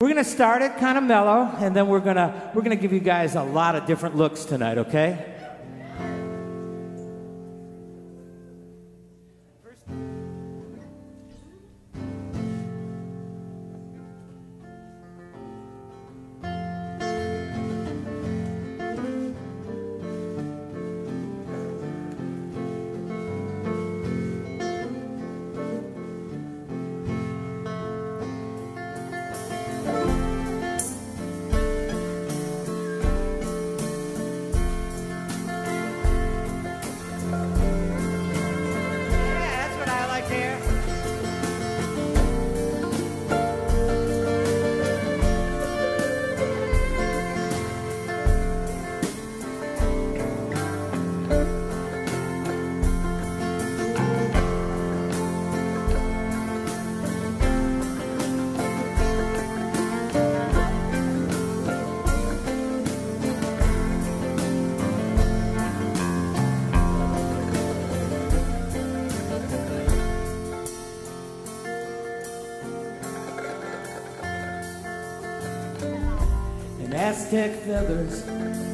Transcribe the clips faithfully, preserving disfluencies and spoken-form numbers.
We're gonna start it kind of mellow, and then we're gonna we're gonna give you guys a lot of different looks tonight, okay? Aztec feathers,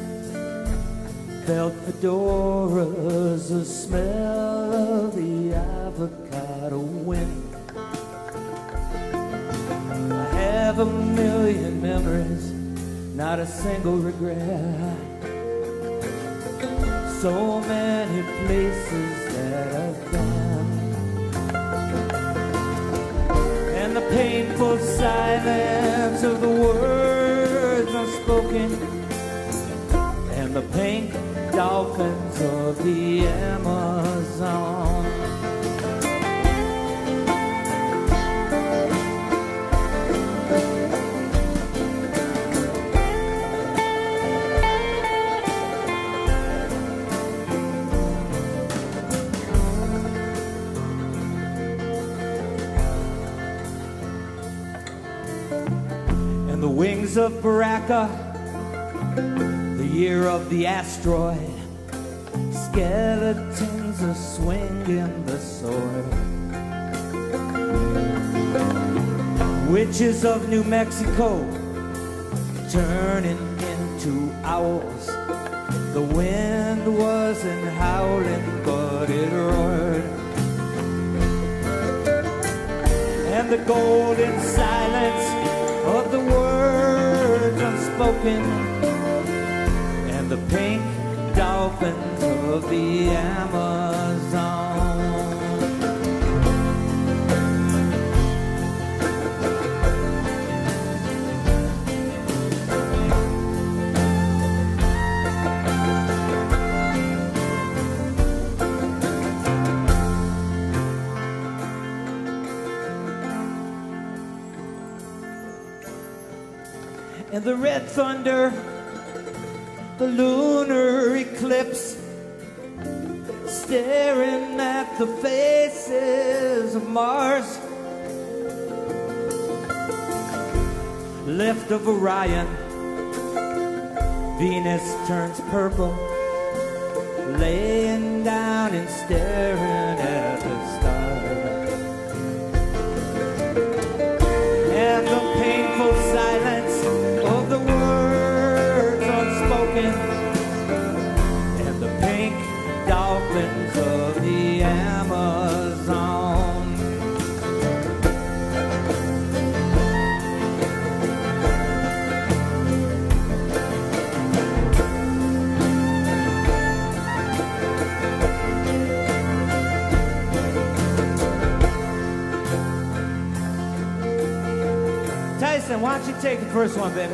felt fedoras, the smell of the avocado wind. I have a million memories, not a single regret. So many places that I've been, and the painful silence of the words unspoken, and the pink dolphins of the Amazon. And the wings of Baraka, the year of the asteroid, skeletons are swinging the sword. Witches of New Mexico turning into owls. The wind wasn't howling, but it roared. And the golden silence of the words unspoken, and the pink dolphins of the Amazon. And the red thunder, the lunar eclipse, staring at the faces of Mars, left of Orion, Venus turns purple, laying down and staring at the stars. And the painful silence of the words unspoken, and the pink dolphins of the Amazon. Tyson, why don't you take the first one, baby?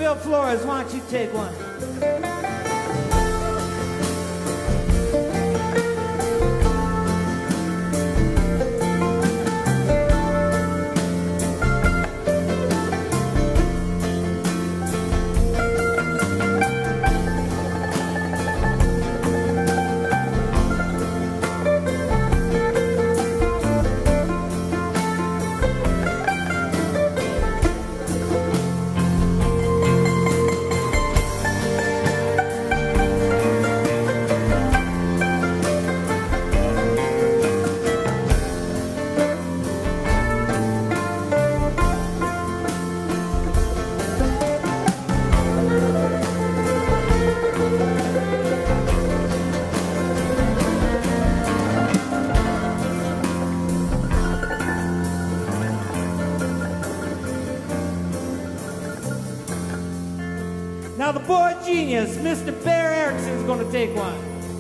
Bill Flores, why don't you take one? Now the boy genius, Mister Bear Erickson, is going to take one.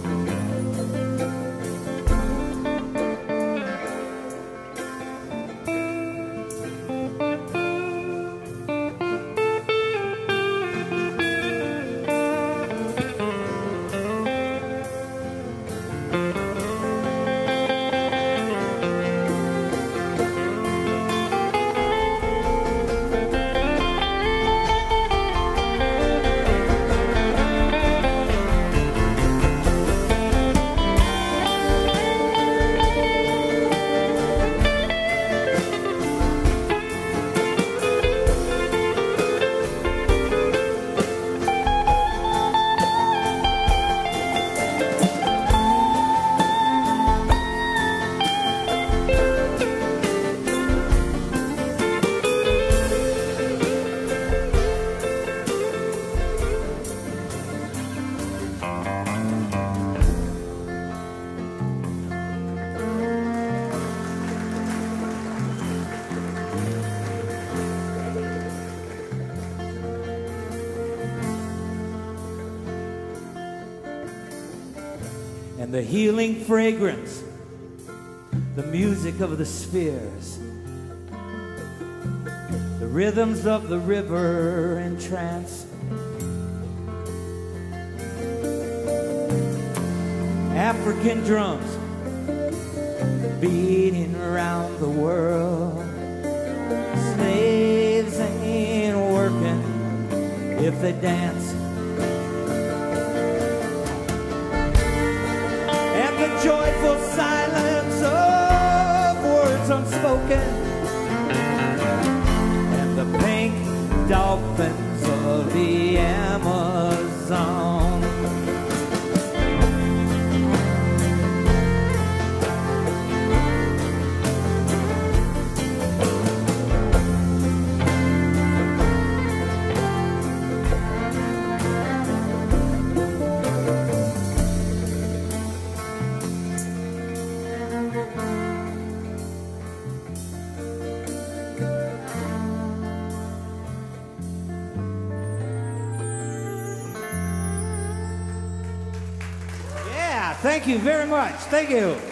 And the healing fragrance, the music of the spheres, the rhythms of the river in trance, African drums beating around the world. Slaves ain't working if they dance. The joyful silence of words unspoken, and the pink dolphins of the Amazon. Thank you very much. Thank you.